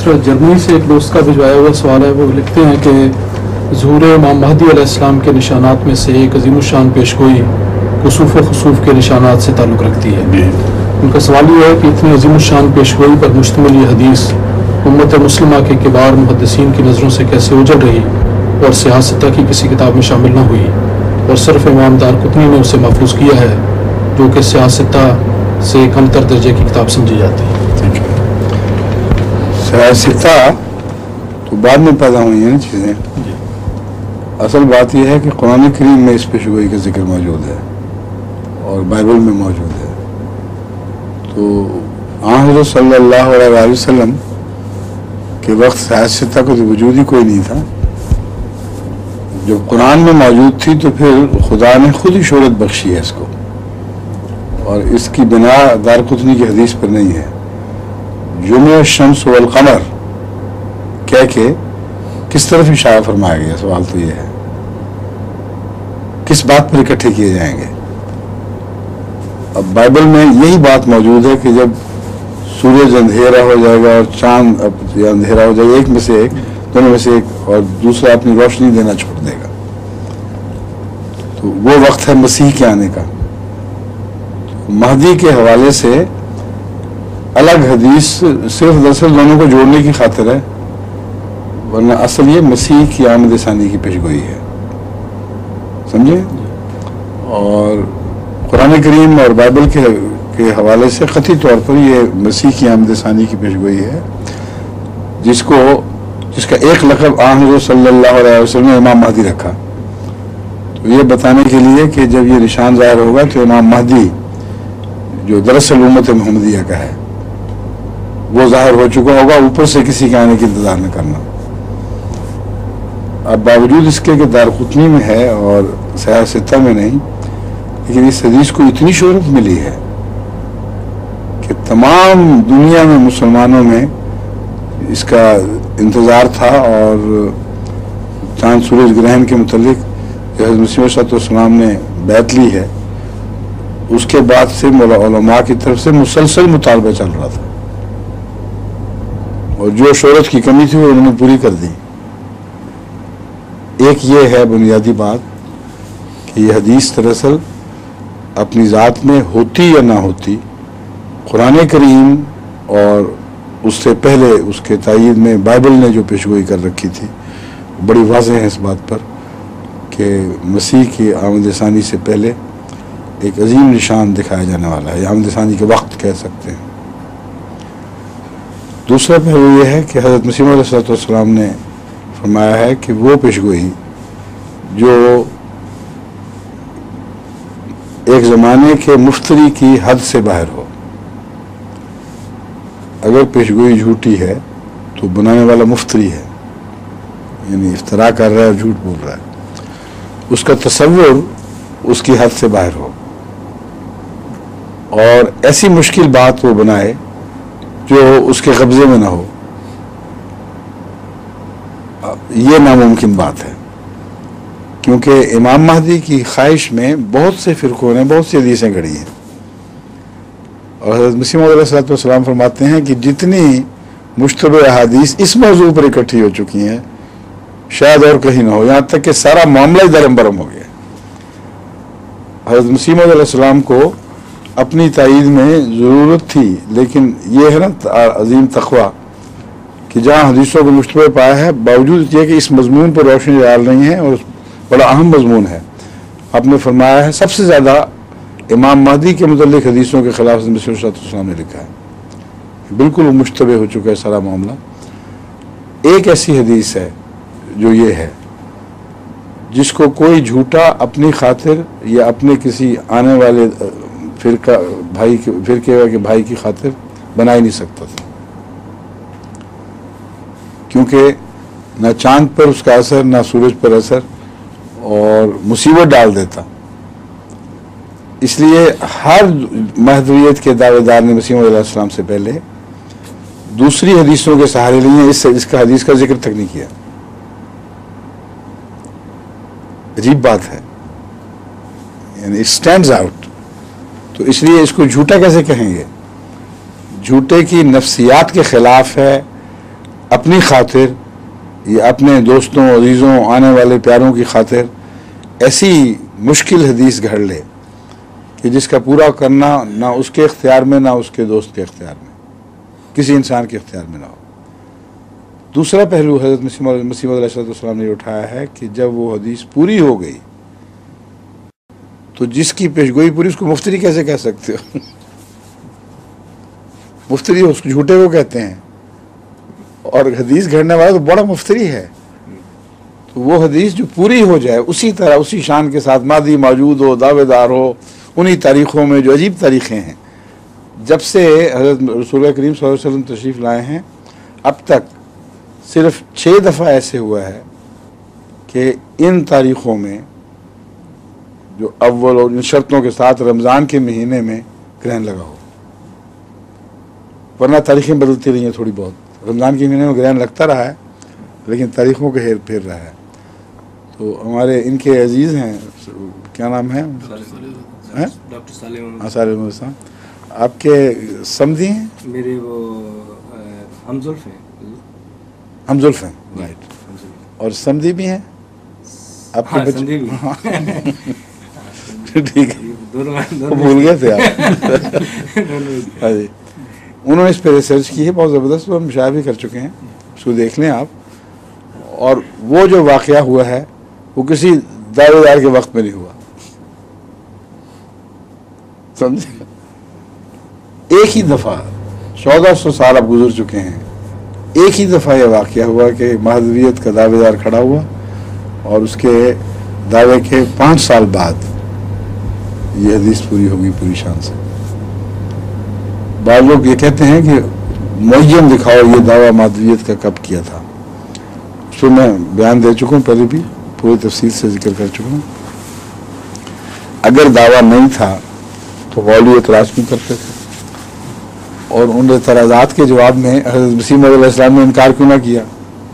دوسرا جرمنی سے ایک دوست کا بھجوایا ہوا سوال ہے. وہ لکھتے ہیں کہ ظہور امام مہدی علیہ السلام کے نشانات میں سے ایک عظیم الشان پیشگوئی کسوف و خسوف کے نشانات سے تعلق رکھتی ہے. ان کا سوال یہ ہے کہ اتنی عظیم الشان پیشگوئی پر مشتمل یہ حدیث امت مسلمہ کے کبار محدثین کی نظروں سے کیسے اجڑ رہی اور سیاستہ کی کسی کتاب میں شامل نہ ہوئی اور صرف امام دارقطنی نے اسے محفوظ کیا ہے جو کہ سیاستہ سے کم تر درجے کی کتاب سمجھی جاتی ہے. سیاستہ تو بعد میں پیدا ہوئی ہیں چیزیں. اصل بات یہ ہے کہ قرآن کریم میں اس پیشگوئی کا ذکر موجود ہے اور بائبل میں موجود ہے. تو حضرت صلی اللہ علیہ وسلم کے وقت سیاستہ کو تو وجود ہی کوئی نہیں تھا. جب قرآن میں موجود تھی تو پھر خدا نے خود ہی شہرت بخشی ہے اس کو, اور اس کی بنا دارقطنی کی حدیث پر نہیں ہے. جمع الشمس والقمر کہہ کے کس طرف اشارہ فرمایا گیا؟ سوال تو یہ ہے کس بات پر اکٹھے کیے جائیں گے. اب بائبل میں یہی بات موجود ہے کہ جب سورج اندھیرا ہو جائے گا اور چاند اندھیرا ہو جائے گا, ایک میں سے ایک, دونوں میں سے ایک, اور دوسرا اپنی روشنی دینا چھوڑ دے گا, تو وہ وقت ہے مسیح کے آنے کا. مہدی کے حوالے سے الگ حدیث صرف دراصل دونوں کو جوڑنے کی خاطر ہے, ورنہ اصل یہ مسیح کی آمد ثانی کی پیشگوئی ہے. سمجھے؟ اور قرآن کریم اور بائبل کے حوالے سے قطعی طور پر یہ مسیح کی آمد ثانی کی پیشگوئی ہے, جس کا ایک لقب حضرت صلی اللہ علیہ وسلم نے امام مہدی رکھا. تو یہ بتانے کے لیے کہ جب یہ نشان ظاہر ہوگا تو امام مہدی جو دراصل امت محمدیہ کا ہے وہ ظاہر ہو چکا ہوگا, اوپر سے کسی کے آنے کی انتظار نہ کرنا. اب باوجود اس کے کہ دارقطنی میں ہے اور سیاستہ میں نہیں, لیکن اس حدیث کو اتنی شہرت ملی ہے کہ تمام دنیا میں مسلمانوں میں اس کا انتظار تھا. اور چاند سورج گرہن کے متعلق جو حضرت مسیح علیہ السلام نے بیعت لی ہے, اس کے بعد سے علماء کی طرف سے مسلسل مطالبہ چل رہا تھا, اور جو شہرت کی کمی تھی وہ انہوں نے پوری کر دی. ایک یہ ہے بنیادی بات کہ یہ حدیث دراصل اپنی ذات میں ہوتی یا نہ ہوتی, قرآن کریم اور اس سے پہلے اس کے تائید میں بائبل نے جو پیشگوئی کر رکھی تھی بڑی واضح ہے اس بات پر کہ مسیح کی آمد ثانی سے پہلے ایک عظیم نشان دکھایا جانے والا ہے, آمد ثانی کے وقت کہہ سکتے ہیں. دوسرا پہلو یہ ہے کہ حضرت مسیح علیہ السلام نے فرمایا ہے کہ وہ پیشگوئی جو ایک زمانے کے مفتری کی حد سے باہر ہو, اگر پیشگوئی جھوٹی ہے تو بنانے والا مفتری ہے, یعنی افتراء کر رہا ہے اور جھوٹ بول رہا ہے, اس کا تصور اس کی حد سے باہر ہو اور ایسی مشکل بات وہ بنائے جو اس کے قبضے میں نہ ہو, یہ ناممکن بات ہے. کیونکہ امام مہدی کی خواہش میں بہت سے فرقوں نے بہت سی حدیثیں گھڑی ہیں, اور حضرت مسیح موعود علیہ السلام فرماتے ہیں کہ جتنی مشتبہ احادیث اس موضوع پر اکٹھی ہو چکی ہیں شاید اور کہیں نہ ہو, یہاں تک کہ سارا معاملہ ہی درم برم ہو گیا. حضرت مسیح موعود علیہ السلام کو اپنی تائید میں ضرورت تھی, لیکن یہ ہے نا عظیم تقویٰ کہ جہاں حدیثوں کو مشتبہ پایا ہے, باوجود یہ کہ اس مضمون پر روشنی ڈال رہی ہیں اور بڑا اہم مضمون ہے, آپ نے فرمایا ہے سب سے زیادہ امام مہدی کے متعلق حدیثوں کے خلاف حضرت مسیح علیہ السلام نے لکھا ہے. بالکل وہ مشتبہ ہو چکا ہے سارا معاملہ. ایک ایسی حدیث ہے جو یہ ہے جس کو کوئی جھوٹا اپنی خاطر یا اپنے کسی آنے والے فرقے کے بھائی کی خاطر بنا ہی نہیں سکتا تھا, کیونکہ نہ چاند پر اس کا اثر نہ سورج پر اثر, اور مصیبت ڈال دیتا. اس لیے ہر محدودیت کے دعوے دار نے مسیح علیہ السلام سے پہلے دوسری حدیثوں کے سہارے لیے اس کا حدیث کا ذکر تک نہیں کیا. عجیب بات ہے, یعنی اٹ اسٹینڈز آؤٹ. تو اس لیے اس کو جھوٹا کیسے کہیں گے؟ جھوٹے کی نفسیات کے خلاف ہے, اپنی خاطر یا اپنے دوستوں عزیزوں آنے والے پیاروں کی خاطر ایسی مشکل حدیث گھڑ لے کہ جس کا پورا کرنا نہ اس کے اختیار میں نہ اس کے دوست کے اختیار میں، کسی انسان کے اختیار میں نہ ہو۔ دوسرا پہلو حضرت مسیح موعود علیہ السلام نے اٹھایا ہے کہ جب وہ حدیث پوری ہو گئی تو جس کی پیشگوئی پوری اس کو مفتری کیسے کہہ سکتے ہو؟ مفتری اس جھوٹے کو کہتے ہیں، اور حدیث گھڑنے والا تو بڑا مفتری ہے۔ تو وہ حدیث جو پوری ہو جائے اسی طرح اسی شان کے ساتھ ماضی موجود ہو، دعوے دار ہو انہی تاریخوں میں جو عجیب تاریخیں ہیں، جب سے حضرت رسول کریم صلی اللہ علیہ وسلم تشریف لائے ہیں اب تک صرف 6 دفعہ ایسے ہوا ہے کہ ان تاریخوں میں جو اول اور ان شرطوں کے ساتھ رمضان کے مہینے میں گرہن لگا ہو، ورنہ تاریخیں بدلتی رہی ہیں تھوڑی بہت۔ رمضان کے مہینے میں گرہن لگتا رہا ہے لیکن تاریخوں کو ہیر پھیر رہا ہے۔ تو ہمارے ان کے عزیز ہیں، کیا نام ہے؟ ڈاکٹر صالح محمد صاحب، آپ کے سمدھی ہیں؟ میرے وہ ہمزلف ہیں۔ ہمزلف ہیں، رائٹ۔ اور سمدھی بھی ہیں آپ کے بچے؟ ٹھیک ہے، بھول گئے تھے آپ۔ ہاں جی، انہوں نے اس پہ ریسرچ کی ہے بہت زبردست، اور مشاہدہ بھی کر چکے ہیں، اس کو دیکھ لیں آپ۔ اور وہ جو واقعہ ہوا ہے وہ کسی دعوے دار کے وقت میں نہیں ہوا، سمجھے؟ ایک ہی دفعہ 1400 سال اب گزر چکے ہیں، ایک ہی دفعہ یہ واقعہ ہوا کہ مہدویت کا دعوے دار کھڑا ہوا اور اس کے دعوے کے 5 سال بعد یہ حدیث پوری ہوگی پوری شان سے۔ بعض لوگ یہ کہتے ہیں کہ معین دکھاؤ یہ دعویٰ مہدویت کا کب کیا تھا، اس کو میں بیان دے چکا ہوں، پہلے بھی پوری تفصیل سے ذکر کر چکا ہوں۔ اگر دعویٰ نہیں تھا تو غولی اعتراض کیوں کرتے تھے، اور ان اعتراضات کے جواب میں حضرت مسیح موعود علیہ السلام نے انکار کیوں نہ کیا؟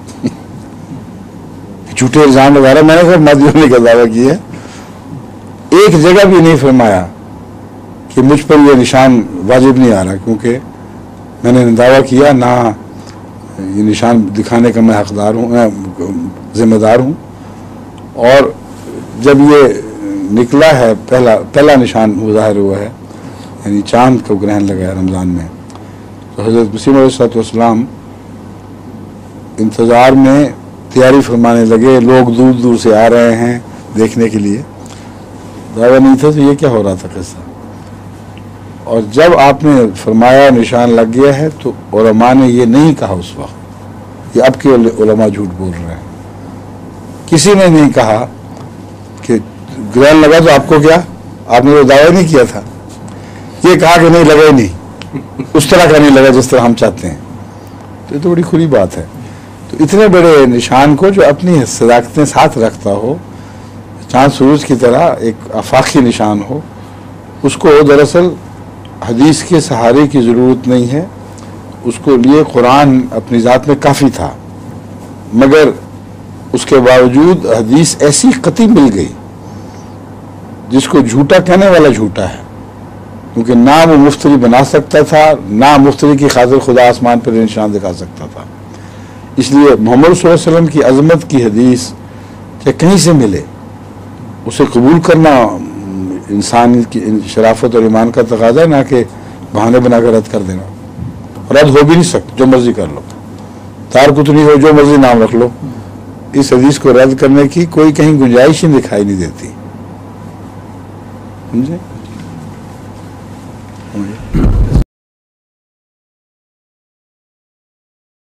جھوٹے الزام لگا رہا، میں نے مہدی ہونے کا دعویٰ کیا، ایک جگہ بھی نہیں فرمایا کہ مجھ پر یہ نشان واجب نہیں آ رہا کیونکہ میں نے دعویٰ کیا، نہ یہ نشان دکھانے کا میں حقدار ہوں، میں ذمہ دار ہوں۔ اور جب یہ نکلا ہے پہلا نشان وہ ظاہر ہوا ہے، یعنی چاند کو گرہن لگا ہے رمضان میں، تو حضرت مسیح علیہ السلام انتظار میں تیاری فرمانے لگے، لوگ دور دور سے آ رہے ہیں دیکھنے کے لیے، دعویٰ نہیں تھا تو یہ کیا ہو رہا تھا قصہ۔ اور جب آپ نے فرمایا نشان لگ گیا ہے تو علماء نے یہ نہیں کہا اس وقت، یہ اب کے علماء جھوٹ بول رہے ہیں، کسی نے نہیں کہا کہ گرہن لگا تو آپ کو کیا، آپ نے وہ دعویٰ نہیں کیا تھا، یہ کہا کہ نہیں لگا ہی نہیں، اس طرح کا نہیں لگا جس طرح ہم چاہتے ہیں۔ تو یہ تو بڑی کھلی بات ہے۔ تو اتنے بڑے نشان کو جو اپنی صداقتیں ساتھ رکھتا ہو، چاند سورج کی طرح ایک آفاقی نشان ہو، اس کو دراصل حدیث کے سہارے کی ضرورت نہیں ہے، اس کو لیے قرآن اپنی ذات میں کافی تھا، مگر اس کے باوجود حدیث ایسی قطعی مل گئی جس کو جھوٹا کہنے والا جھوٹا ہے، کیونکہ نہ وہ مفتری بنا سکتا تھا، نہ مفتری کی خاطر خدا آسمان پر نشان دکھا سکتا تھا۔ اس لیے محمد صلی اللہ علیہ وسلم کی عظمت کی حدیث چاہے کہیں سے ملے، اسے قبول کرنا انسان کی شرافت اور ایمان کا تقاضا ہے، نہ کہ بہانے بنا کر رد کر دینا۔ رد ہو بھی نہیں سکتا، جو مرضی کر لو، تار کتنی ہو، جو مرضی نام رکھ لو، اس حدیث کو رد کرنے کی کوئی کہیں گنجائش ہی دکھائی نہیں دیتی، سمجھے؟